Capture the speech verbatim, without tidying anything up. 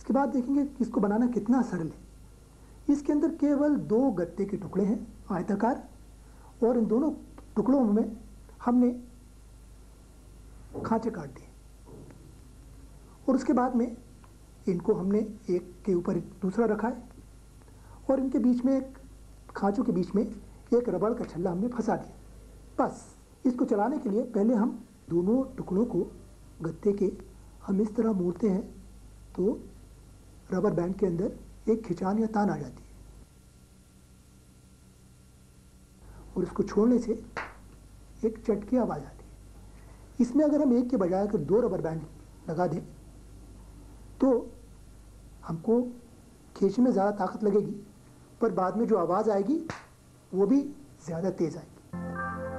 उसके बाद देखेंगे कि इसको बनाना कितना सरल है। इसके अंदर केवल दो गत्ते के टुकड़े हैं आयताकार, और इन दोनों टुकड़ों में हमने खांचे काट दिए, और उसके बाद में इनको हमने एक के ऊपर दूसरा रखा है, और इनके बीच में एक खांचों के बीच में एक रबड़ का छल्ला हमने फंसा दिया। बस इसको चलाने के लिए पहले हम दोनों टुकड़ों को गत्ते के हम इस तरह मोड़ते हैं तो रबर बैंड के अंदर एक खिंचान या तान आ जाती है, और इसको छोड़ने से एक चट की आवाज़ आती है। इसमें अगर हम एक के बजाय अगर दो रबर बैंड लगा दें तो हमको खींचने में ज़्यादा ताकत लगेगी, पर बाद में जो आवाज़ आएगी वो भी ज़्यादा तेज़ आएगी।